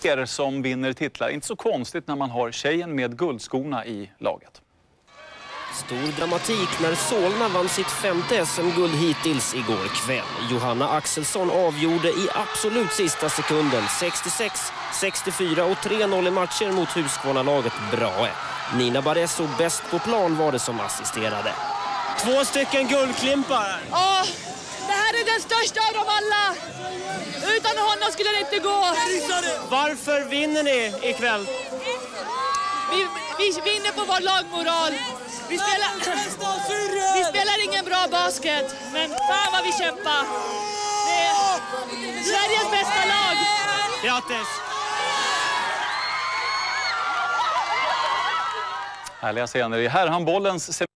som vinner titlar. Inte så konstigt när man har tjejen med guldskorna i laget. Stor dramatik när Solna vann sitt 5:e SM-guld hittills igår kväll. Johanna Axelsson avgjorde i absolut sista sekunden 66, 64 och 3-0 i matcher mot Husqvarna-laget Brahe. Nina Barresso bäst på plan var det som assisterade. 2 stycken guldklimpar. Ja, det här är den största av dem alla. Utan honom skulle det inte gå. Varför vinner ni ikväll? Vi vinner på vår lagmoral. Vi spelar ingen bra basket, men fan vad vi kämpar. Det är Sveriges bästa lag. Grattis! Härliga scener i herrhandbollens